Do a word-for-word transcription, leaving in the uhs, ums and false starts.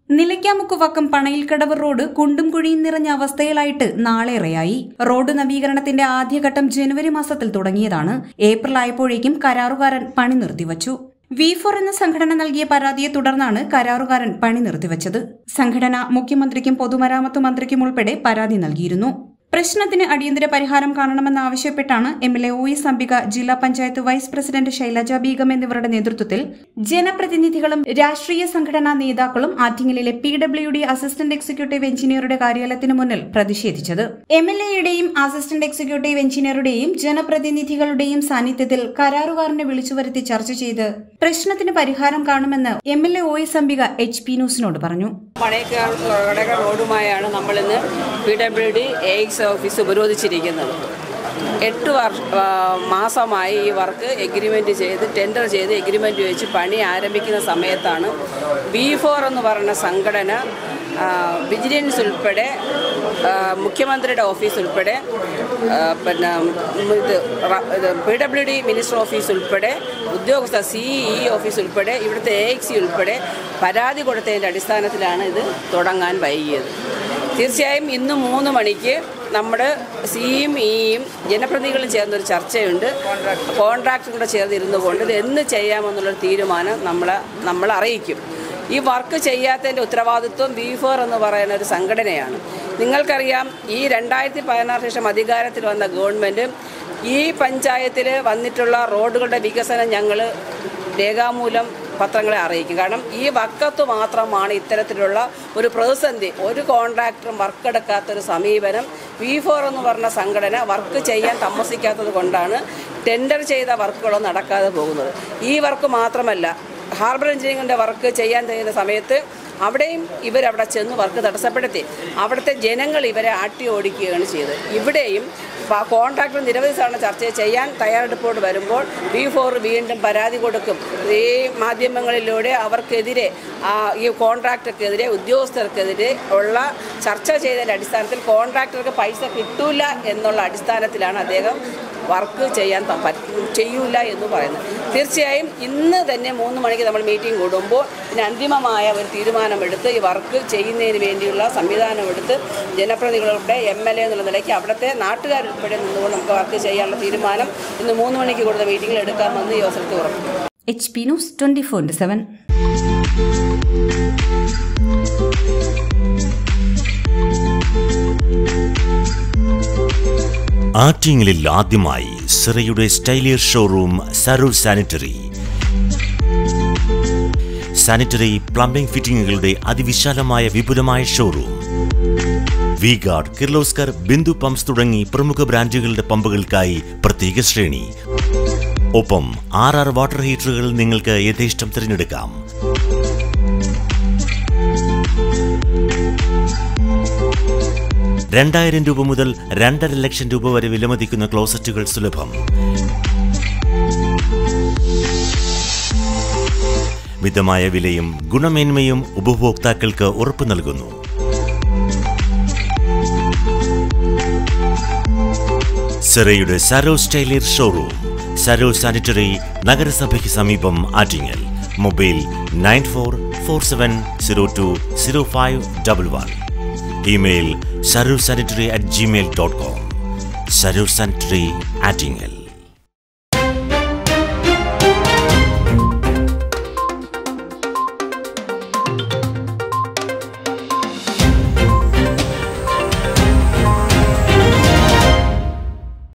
നിലയ്ക്കാമുക്കുവക്കം Panayilkadavu road കുണ്ടും കുഴിയും നിറഞ്ഞ അവസ്ഥയിലായിട്ട് നാളേറെയായി. റോഡ് നവീകരണത്തിന്റെ ആദ്യഘട്ടം ജനുവരി മാസത്തിൽ തുടങ്ങിയതാണ്. ഏപ്രിൽ ആയപ്പോഴേക്കും കരാറുകാരൻ പണി നിർത്തിവച്ചു. വി ഫോർ എന്ന സംഘടന നൽകിയ പരാതിയെ തുടർന്നാണ് കരാറുകാരൻ പണി നിർത്തിവച്ചത്. സംഘടന മുഖ്യമന്ത്രിക്കും പൊതുമരാമത്ത് മന്ത്രിക്കും ഉൾപ്പെടെ പരാതി നൽകിയിരുന്നു. പ്രശ്നത്തിന് അടിയന്തര പരിഹാരം കാണണമെന്നാവശ്യപ്പെട്ടാണ് M L A O S Ambika, ജില്ലാ പഞ്ചായത്ത് വൈസ് പ്രസിഡന്റ് ശൈലജ ബീഗം എന്നിവരുടെ നേതൃത്വത്തിൽ ജനപ്രതിനിധികളും രാഷ്ട്രീയ സംഘടനാ നേതാക്കളും ആറ്റിങ്ങലിലെ P W D assistant executive എഞ്ചിനീയറുടെ കാര്യാലയത്തിന് മുന്നിൽ പ്രതിഷേധിച്ചത്. എം എൽ എയുടെയും അസിസ്റ്റന്റ് എക്സിക്യൂട്ടീവ് എഞ്ചിനീയറുടെയും ജനപ്രതിനിധികളുടെയും സാന്നിധ്യത്തിൽ കരാറുകാരനെ വിളിച്ചുവരുത്തി ചർച്ച ചെയ്ത് പ്രശ്നത്തിന് പരിഹാരം കാണുമെന്ന് M L A O S Ambika H P ന്യൂസിനോട് പറഞ്ഞു. റോഡുമായാണ് നമ്മൾ ഇന്ന് P W D A X office ഉപരോധിച്ചിരിക്കുന്നത്. എട്ട് വർഷ മാസമായി ഈ വർക്ക് എഗ്രിമെൻ്റ് ചെയ്ത് ടെൻഡർ ചെയ്ത് എഗ്രിമെൻ്റ് വെച്ച് പണി ആരംഭിക്കുന്ന സമയത്താണ് ബി ഫോർ എന്ന് പറയുന്ന സംഘടന വിജിലൻസ് ഉൾപ്പെടെ മുഖ്യമന്ത്രിയുടെ ഓഫീസ് ഉൾപ്പെടെ പിന്നെ ഇത് P W D minister office ഉൾപ്പെടെ ഉദ്യോഗസ്ഥ സി ഇ ഓഫീസ് ഉൾപ്പെടെ ഇവിടുത്തെ എ എക്സി ഉൾപ്പെടെ പരാതി കൊടുത്തതിൻ്റെ അടിസ്ഥാനത്തിലാണ് ഇത് തുടങ്ങാൻ വൈകിയത്. തീർച്ചയായും ഇന്ന് മൂന്ന് മണിക്ക് നമ്മുടെ സിയും ഇയും ജനപ്രതിനിധികളും ചേർന്നൊരു ചർച്ചയുണ്ട്. കോൺട്രാക്ടറുടെ ചേർന്നിരുന്നു കൊണ്ട് ഇത് എന്ന് ചെയ്യാമെന്നുള്ളൊരു തീരുമാനം നമ്മളെ നമ്മൾ അറിയിക്കും. ഈ വർക്ക് ചെയ്യാത്തതിൻ്റെ ഉത്തരവാദിത്വം ബി ഫോർ എന്ന് പറയുന്ന ഒരു സംഘടനയാണ്. നിങ്ങൾക്കറിയാം, ഈ രണ്ടായിരത്തി പതിനാറ് ശേഷം അധികാരത്തിൽ വന്ന ഗവൺമെൻറ് ഈ പഞ്ചായത്തിൽ വന്നിട്ടുള്ള റോഡുകളുടെ വികസനം ഞങ്ങൾ രേഖാമൂലം പത്രങ്ങളെ അറിയിക്കും. കാരണം ഈ വക്കത്ത് മാത്രമാണ് ഇത്തരത്തിലുള്ള ഒരു പ്രതിസന്ധി. ഒരു കോൺട്രാക്ടറും വർക്കെടുക്കാത്തൊരു സമീപനം വി ഫോർ എന്ന് പറഞ്ഞ സംഘടന വർക്ക് ചെയ്യാൻ താമസിക്കാത്തത് കൊണ്ടാണ് ടെൻഡർ ചെയ്ത വർക്കുകളൊന്നും നടക്കാതെ പോകുന്നത്. ഈ വർക്ക് മാത്രമല്ല, ഹാർബർ എഞ്ചിനീയറിംഗിൻ്റെ വർക്ക് ചെയ്യാൻ കഴിയുന്ന സമയത്ത് അവിടെയും ഇവരവിടെ ചെന്ന് വർക്ക് തടസ്സപ്പെടുത്തി. അവിടുത്തെ ജനങ്ങൾ ഇവരെ ആട്ടി ഓടിക്കുകയാണ് ചെയ്തത്. ഇവിടെയും കോൺട്രാക്ടർ നിരവധി തവണ ചർച്ച ചെയ്യാൻ തയ്യാറെടുപ്പോട് വരുമ്പോൾ ബി ഫോർ വീണ്ടും പരാതി കൊടുക്കും. ഈ മാധ്യമങ്ങളിലൂടെ അവർക്കെതിരെ ഈ കോൺട്രാക്ടർക്കെതിരെ ഉദ്യോഗസ്ഥർക്കെതിരെ ഉള്ള ചർച്ച ചെയ്തതിൻ്റെ അടിസ്ഥാനത്തിൽ കോൺട്രാക്ടർക്ക് പൈസ കിട്ടൂല എന്നുള്ള അടിസ്ഥാനത്തിലാണ് അദ്ദേഹം വർക്ക് ചെയ്യാൻ ചെയ്യൂല എന്ന് പറയുന്നത്. തീർച്ചയായും ഇന്ന് തന്നെ മൂന്ന് മണിക്ക് നമ്മൾ മീറ്റിംഗ് കൂടുമ്പോൾ ഇതിന് അന്തിമമായ ഒരു തീരുമാനമെടുത്ത് ഈ വർക്ക് ചെയ്യുന്നതിന് വേണ്ടിയുള്ള സംവിധാനമെടുത്ത് ജനപ്രതിനിധികളുടെ എം എൽ എ എന്നുള്ള നിലയ്ക്ക് അവിടുത്തെ നാട്ടുകാരുൾപ്പെടെ നിന്നുകൊണ്ട് നമുക്ക് വർക്ക് ചെയ്യാനുള്ള തീരുമാനം ഇന്ന് മൂന്ന് മണിക്ക് കൊടുത്ത മീറ്റിംഗിൽ എടുക്കാമെന്ന് ഈ അവസരത്തിൽ ഉറപ്പു. H P news twenty four into seven. ആറ്റിങ്ങലിൽ ആദ്യമായി സിറയുടെ സ്റ്റൈലിയർ showroom Sarur sanitary. Sanitary plumbing ഫിറ്റിംഗുകളുടെ അതിവിശാലമായ വിപുലമായ showroom. V guard, Kirloskar, Bindu pumps തുടങ്ങി പ്രമുഖ ബ്രാൻഡുകളുടെ പമ്പുകൾക്കായി പ്രത്യേക ശ്രേണി. ഒപ്പം ആർ ആർ വാട്ടർ ഹീറ്ററുകൾ നിങ്ങൾക്ക് യഥേഷ്ടം തിരഞ്ഞെടുക്കാം. രണ്ടായിരം രൂപ മുതൽ രണ്ടര ലക്ഷം രൂപ വരെ വിലമതിക്കുന്ന ക്ലോസറ്റുകൾ സുലഭം. മിതമായ വിലയും ഗുണമേന്മയും ഉപഭോക്താക്കൾക്ക് ഉറപ്പു നൽകുന്നു. സിറയുടെ സരോ സ്റ്റൈലിയർ ഷോറൂം, സരോ സാനിറ്ററി, നഗരസഭയ്ക്ക് സമീപം, Attingal. Mobile nine four four seven zero two zero five double one. Email sarursanitary at gmail dot com. Sarur Sanitary, Attingel.